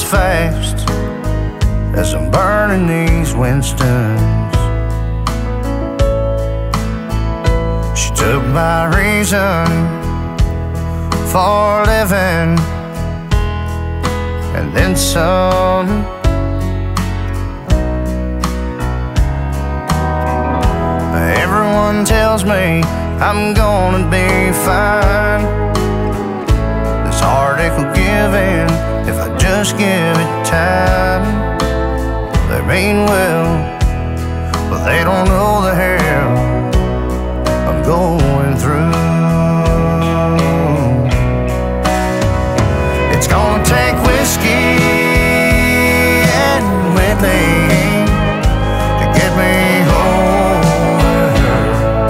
fast as I'm burning these Winstons. She took my reason for living and then some. Everyone tells me I'm gonna be fine. This heartache will give in if I just give it time. They mean well, but they don't know the hell I'm going through. It's gonna take whiskey and Whitley to get me over her,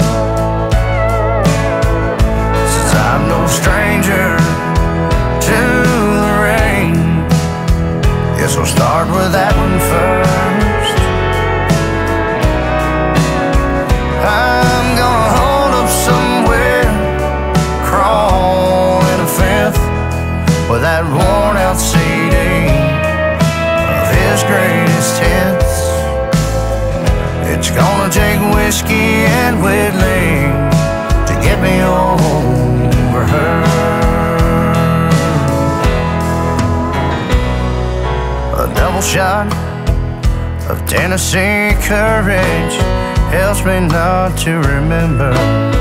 since I'm no stranger to the rain. Guess we'll start with that one first. I'm gonna hold up somewhere, crawl in a fifth with that worn out CD of his greatest hits. It's gonna take whiskey and Whitley to get me over her. A double shot of Tennessee courage helps me not to remember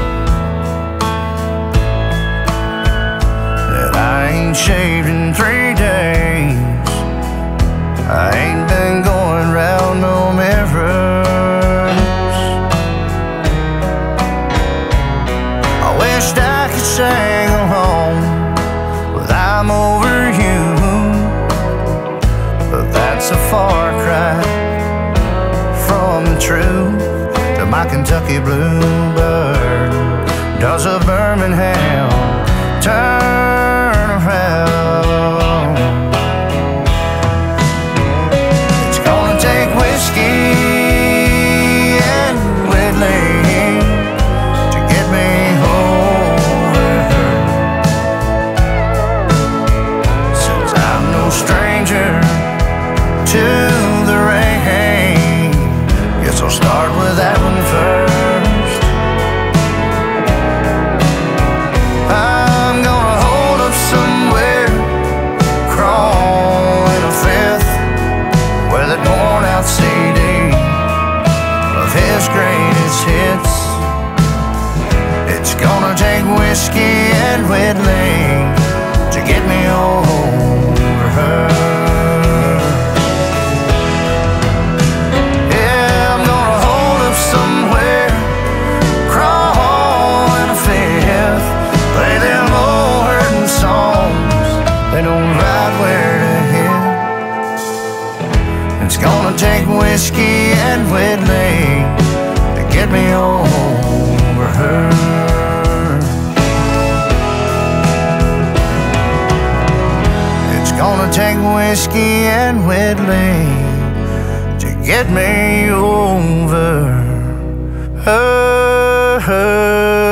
that I ain't shaved in 3 days. I ain't been going round no mirrors. I wished I could sing along with I'm over you, but that's a far cry from the truth. To my Kentucky bluebird, does a Birmingham turn around? It's gonna take whiskey and Whitley to get me over her, since I'm no stranger to the rain. Guess I'll start with that one first. I'm gonna hold up somewhere, crawl in a fifth with that worn out CD of his greatest hits. It's gonna take whiskey and Whitley to get me over her. They don't ride where to hit. It's gonna take whiskey and Whitley to get me over her. It's gonna take whiskey and Whitley to get me over her.